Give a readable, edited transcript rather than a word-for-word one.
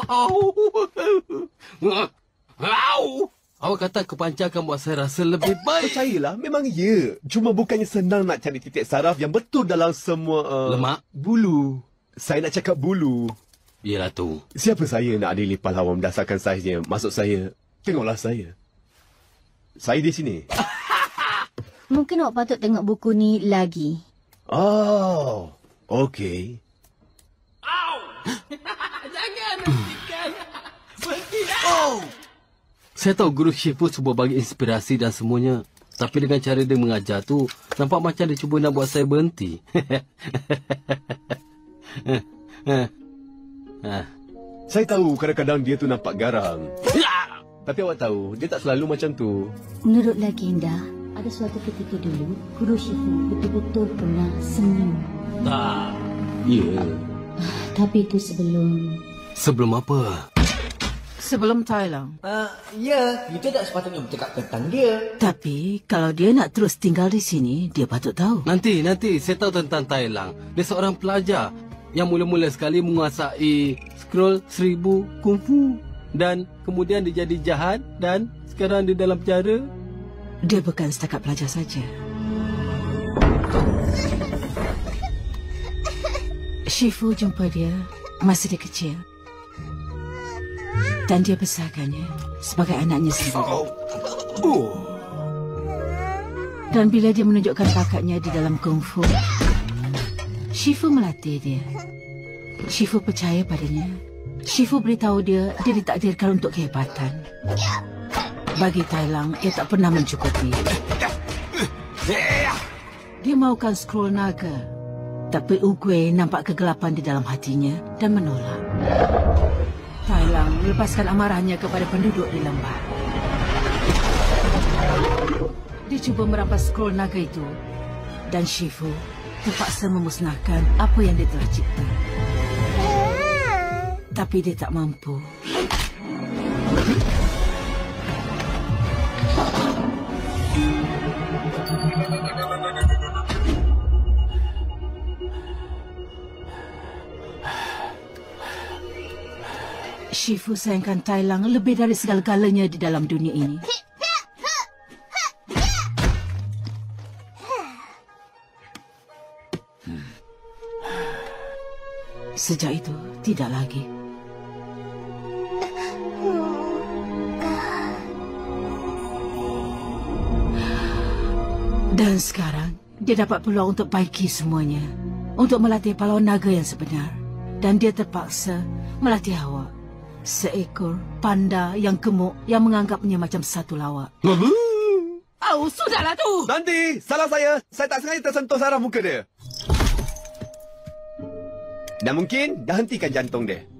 Awak kata kepancangan buat saya rasa lebih baik. Percayalah, memang ya. Cuma bukannya senang nak cari titik saraf yang betul dalam semua... lemak? Bulu. Saya nak cakap bulu. Yelah tu. Siapa saya nak adili pahlawan berdasarkan saiznya? Maksud saya, tengoklah saya. Saya di sini. Mungkin awak patut tengok buku ni lagi. Oh, okey. Jangan hentikan. Oh. Saya tahu Guru Shifu cuba bagi inspirasi dan semuanya. Tapi dengan cara dia mengajar tu, nampak macam dia cuba nak buat saya berhenti. Saya tahu kadang-kadang dia tu nampak garang. Tapi awak tahu, dia tak selalu macam tu. Menurut legenda, ada suatu ketika dulu, Guru Shifu betul-betul pernah senyum. Tak. Ya. Tapi itu sebelum... Sebelum apa? Sebelum Thailand. Ya, kita tak sepatutnya bercakap tentang dia. Tapi kalau dia nak terus tinggal di sini, dia patut tahu. Nanti saya tahu tentang Thailand. Dia seorang pelajar yang mula-mula sekali menguasai scroll 1000 kungfu. Dan kemudian dia jadi jahat dan sekarang dia dalam penjara. Dia bukan setakat pelajar saja. Shifu jumpa dia masa dia kecil. Dan dia besarkannya sebagai anaknya sendiri. Dan bila dia menunjukkan bakatnya di dalam kungfu, Shifu melatih dia. Shifu percaya padanya. Shifu beritahu dia ditakdirkan untuk kehebatan. Bagi Thailand, ia tak pernah mencukupi. Dia mahukan scroll naga. Tapi Ugwe nampak kegelapan di dalam hatinya dan menolak. Thailand melepaskan amarahnya kepada penduduk di lembah. Dia cuba merampas scroll naga itu. Dan Shifu terpaksa memusnahkan apa yang dia telah cipta. Tapi dia tak mampu. Shifu sayangkan Thailand lebih dari segala-galanya di dalam dunia ini. Sejak itu, tidak lagi. Dan sekarang, dia dapat peluang untuk baiki semuanya. Untuk melatih pahlawan naga yang sebenar. Dan dia terpaksa melatih awak. Seekor panda yang gemuk yang menganggapnya macam satu lawak. Oh, sudahlah tu! Nanti, salah saya. Saya tak sengaja tersentuh saraf muka dia. Dan mungkin dah hentikan jantung dia.